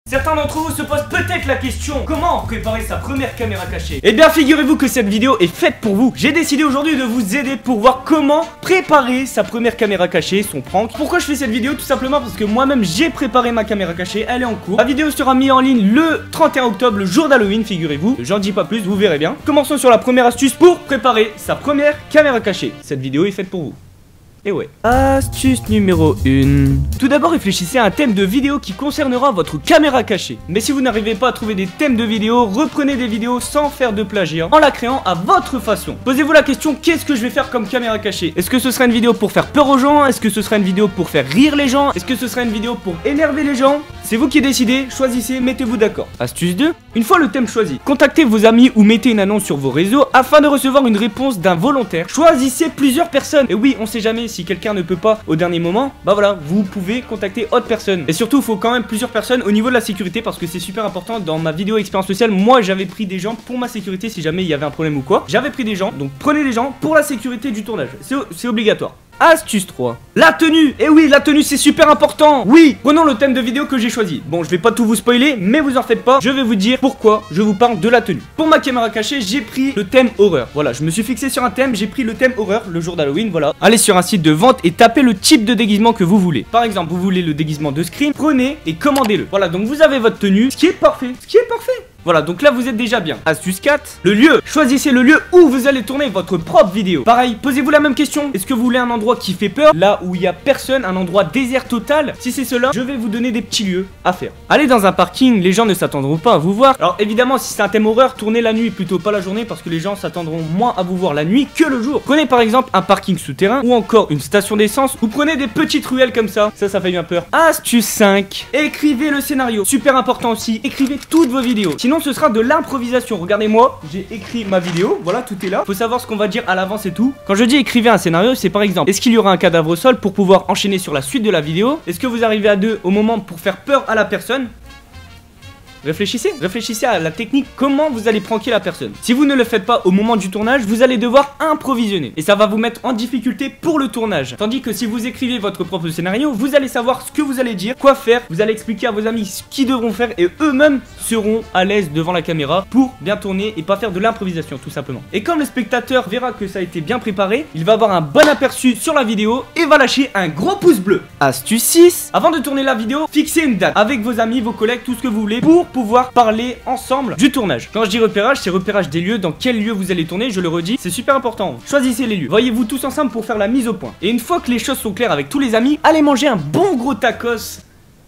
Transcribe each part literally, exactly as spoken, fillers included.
Certains d'entre vous se posent peut-être la question: comment préparer sa première caméra cachée? Eh bien figurez-vous que cette vidéo est faite pour vous. J'ai décidé aujourd'hui de vous aider pour voir comment préparer sa première caméra cachée, son prank. Pourquoi je fais cette vidéo? Tout simplement parce que moi-même j'ai préparé ma caméra cachée, elle est en cours. La vidéo sera mise en ligne le trente et un octobre, le jour d'Halloween, figurez-vous. J'en dis pas plus, vous verrez bien. Commençons sur la première astuce pour préparer sa première caméra cachée. Cette vidéo est faite pour vous. Et ouais. Astuce numéro un. Tout d'abord, réfléchissez à un thème de vidéo qui concernera votre caméra cachée. Mais si vous n'arrivez pas à trouver des thèmes de vidéo, reprenez des vidéos sans faire de plagiat, en la créant à votre façon. Posez-vous la question: qu'est-ce que je vais faire comme caméra cachée? Est-ce que ce sera une vidéo pour faire peur aux gens? Est-ce que ce sera une vidéo pour faire rire les gens? Est-ce que ce sera une vidéo pour énerver les gens? C'est vous qui décidez, choisissez, mettez-vous d'accord. Astuce deux. Une fois le thème choisi, contactez vos amis ou mettez une annonce sur vos réseaux afin de recevoir une réponse d'un volontaire. Choisissez plusieurs personnes. Et oui, on sait jamais, si quelqu'un ne peut pas au dernier moment, bah voilà, vous pouvez contacter autre personne. Et surtout, il faut quand même plusieurs personnes au niveau de la sécurité, parce que c'est super important. Dans ma vidéo expérience sociale, moi j'avais pris des gens pour ma sécurité si jamais il y avait un problème ou quoi. J'avais pris des gens, donc prenez les gens pour la sécurité du tournage. C'est obligatoire. Astuce trois. La tenue. Et oui, la tenue c'est super important. Oui, prenons le thème de vidéo que j'ai choisi. Bon, je vais pas tout vous spoiler, mais vous en faites pas, je vais vous dire pourquoi je vous parle de la tenue. Pour ma caméra cachée, j'ai pris le thème horreur. Voilà, je me suis fixé sur un thème, j'ai pris le thème horreur le jour d'Halloween, voilà. Allez sur un site de vente et tapez le type de déguisement que vous voulez. Par exemple, vous voulez le déguisement de Scream, prenez et commandez-le. Voilà, donc vous avez votre tenue, ce qui est parfait, ce qui est parfait. Voilà, donc là vous êtes déjà bien. Astuce quatre. Le lieu. Choisissez le lieu où vous allez tourner votre propre vidéo. Pareil, posez-vous la même question. Est-ce que vous voulez un endroit qui fait peur, là où il n'y a personne, un endroit désert total? Si c'est cela, je vais vous donner des petits lieux à faire. Allez dans un parking, les gens ne s'attendront pas à vous voir. Alors évidemment, si c'est un thème horreur, tournez la nuit plutôt, pas la journée, parce que les gens s'attendront moins à vous voir la nuit que le jour. Prenez par exemple un parking souterrain ou encore une station d'essence. Vous prenez des petites ruelles comme ça. Ça, ça fait bien peur. Astuce cinq. Écrivez le scénario. Super important aussi. Écrivez toutes vos vidéos. Sinon, ce sera de l'improvisation. Regardez-moi, j'ai écrit ma vidéo, voilà, tout est là. Faut savoir ce qu'on va dire à l'avance et tout. Quand je dis écrivez un scénario, c'est par exemple: est-ce qu'il y aura un cadavre au sol pour pouvoir enchaîner sur la suite de la vidéo? Est-ce que vous arrivez à deux au moment pour faire peur à la personne? Réfléchissez, réfléchissez à la technique, comment vous allez pranker la personne. Si vous ne le faites pas au moment du tournage, vous allez devoir improvisionner. Et ça va vous mettre en difficulté pour le tournage. Tandis que si vous écrivez votre propre scénario, vous allez savoir ce que vous allez dire, quoi faire. Vous allez expliquer à vos amis ce qu'ils devront faire et eux-mêmes seront à l'aise devant la caméra pour bien tourner et pas faire de l'improvisation tout simplement. Et comme le spectateur verra que ça a été bien préparé, il va avoir un bon aperçu sur la vidéo et va lâcher un gros pouce bleu. Astuce six. Avant de tourner la vidéo, fixez une date avec vos amis, vos collègues, tout ce que vous voulez pour pouvoir parler ensemble du tournage. Quand je dis repérage, c'est repérage des lieux, dans quel lieu vous allez tourner, je le redis, c'est super important. Choisissez les lieux, voyez-vous tous ensemble pour faire la mise au point. Et une fois que les choses sont claires avec tous les amis, allez manger un bon gros tacos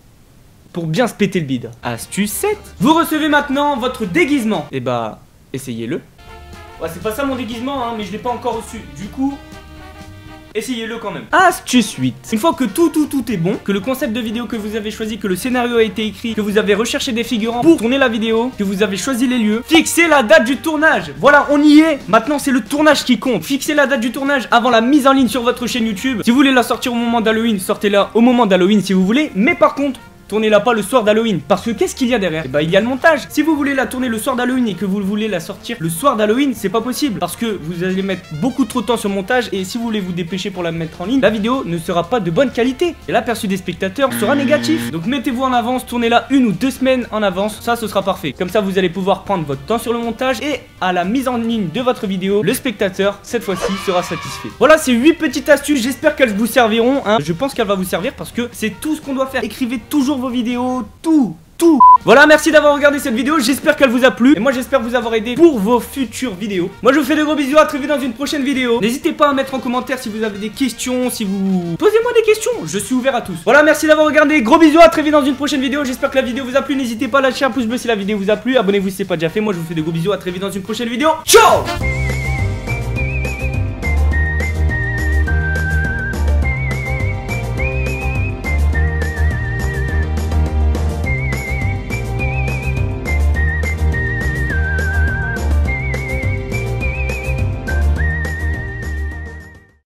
pour bien se péter le bide. Astuce sept. Vous recevez maintenant votre déguisement. Et bah, essayez-le. Ouais, c'est pas ça mon déguisement, hein, mais je l'ai pas encore reçu. Du coup, essayez-le quand même. Astuce huit. Une fois que tout tout tout est bon, que le concept de vidéo que vous avez choisi, que le scénario a été écrit, que vous avez recherché des figurants pour tourner la vidéo, que vous avez choisi les lieux, fixez la date du tournage. Voilà, on y est. Maintenant c'est le tournage qui compte. Fixez la date du tournage avant la mise en ligne sur votre chaîne YouTube. Si vous voulez la sortir au moment d'Halloween, sortez-la au moment d'Halloween si vous voulez. Mais par contre, tournez-la pas le soir d'Halloween, parce que qu'est-ce qu'il y a derrière? Et bah il y a le montage. Si vous voulez la tourner le soir d'Halloween et que vous voulez la sortir le soir d'Halloween, c'est pas possible, parce que vous allez mettre beaucoup trop de temps sur le montage. Et si vous voulez vous dépêcher pour la mettre en ligne, la vidéo ne sera pas de bonne qualité et l'aperçu des spectateurs sera négatif. Donc mettez-vous en avance, tournez-la une ou deux semaines en avance, ça ce sera parfait. Comme ça vous allez pouvoir prendre votre temps sur le montage, et à la mise en ligne de votre vidéo, le spectateur cette fois-ci sera satisfait. Voilà, ces huit petites astuces, j'espère qu'elles vous serviront, hein. Je pense qu'elles vont vous servir parce que c'est tout ce qu'on doit faire. Écrivez toujours vos vidéos, tout, tout. Voilà, merci d'avoir regardé cette vidéo, j'espère qu'elle vous a plu. Et moi j'espère vous avoir aidé pour vos futures vidéos. Moi je vous fais de gros bisous, à très vite dans une prochaine vidéo. N'hésitez pas à mettre en commentaire si vous avez des questions, si vous... Posez-moi des questions, je suis ouvert à tous. Voilà, merci d'avoir regardé, gros bisous, à très vite dans une prochaine vidéo. J'espère que la vidéo vous a plu, n'hésitez pas à lâcher un pouce bleu si la vidéo vous a plu. Abonnez-vous si c'est pas déjà fait, moi je vous fais de gros bisous, à très vite dans une prochaine vidéo. Ciao.